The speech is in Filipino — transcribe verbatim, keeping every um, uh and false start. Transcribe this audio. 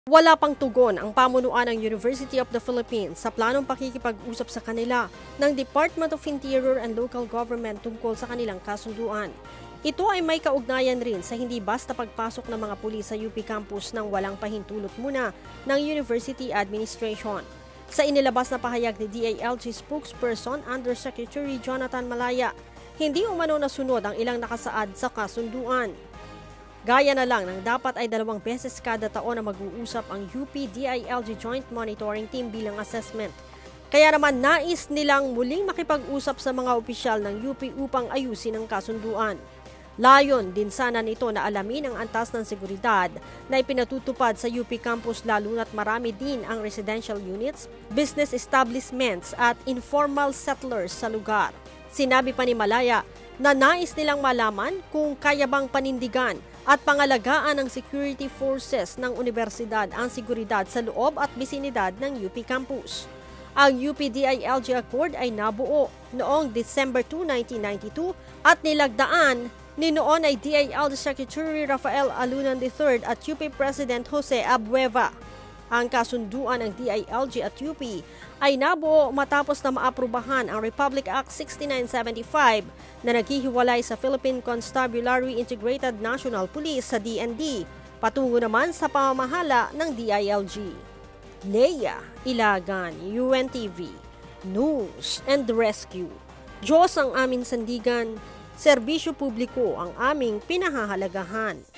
Wala pang tugon ang pamunuan ng University of the Philippines sa planong pakikipag-usap sa kanila ng Department of Interior and Local Government tungkol sa kanilang kasunduan. Ito ay may kaugnayan rin sa hindi basta pagpasok ng mga pulis sa U P campus nang walang pahintulot muna ng University Administration. Sa inilabas na pahayag ni D I L G spokesperson Undersecretary Jonathan Malaya, hindi umano nasunod ang ilang nakasaad sa kasunduan. Gaya na lang ng dapat ay dalawang beses kada taon na mag-uusap ang U P D I L G Joint Monitoring Team bilang assessment. Kaya naman nais nilang muling makipag-usap sa mga opisyal ng U P upang ayusin ang kasunduan. Layon din sana nito na alamin ang antas ng seguridad na ipinatutupad sa U P campus lalo na't marami din ang residential units, business establishments at informal settlers sa lugar. Sinabi pa ni Malaya na nais nilang malaman kung kaya bang panindigan at pangalagaan ng security forces ng universidad ang seguridad sa loob at bisinidad ng U P campus. Ang U P D I L G Accord ay nabuo noong December second, nineteen ninety-two at nilagdaan ni noon ay D I L G Secretary Rafael Alunan the third at U P President Jose Abueva. Ang kasunduan ng D I L G at U P ay nabuo matapos na maaprubahan ang Republic Act sixty-nine seventy-five na naghihiwalay sa Philippine Constabulary Integrated National Police sa D N D, patungo naman sa pamamahala ng D I L G. Leia Ilagan, U N T V, News and Rescue. Diyos ang aming sandigan, serbisyo publiko ang aming pinahahalagahan.